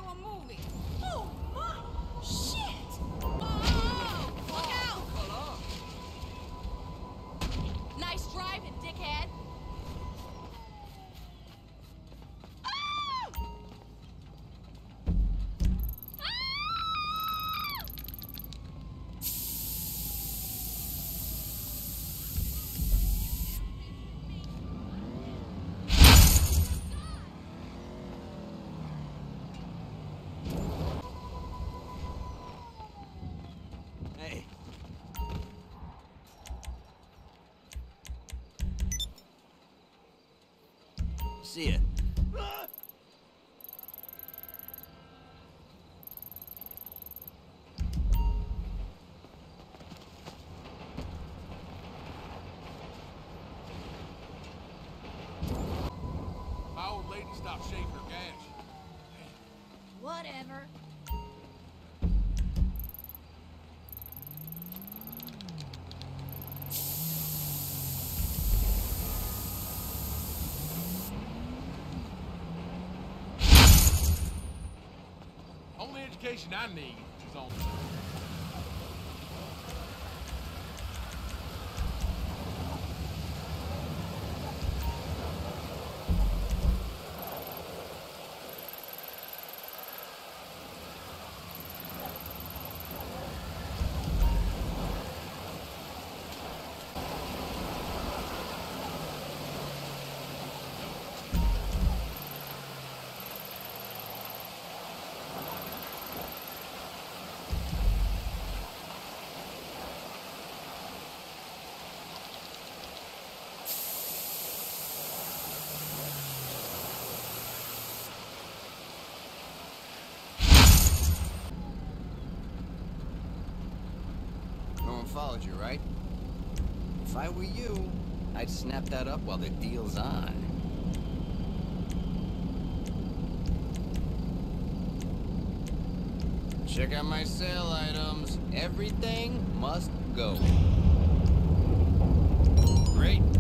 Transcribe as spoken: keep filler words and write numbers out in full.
a movie. Oh my shit! Oh, look out! Nice driving, dickhead. Hey. See ya. My old lady stopped shaving her gash. Whatever. Only education I need is on. No one followed you, right? If I were you, I'd snap that up while the deal's on. Check out my sale items. Everything must go. Great.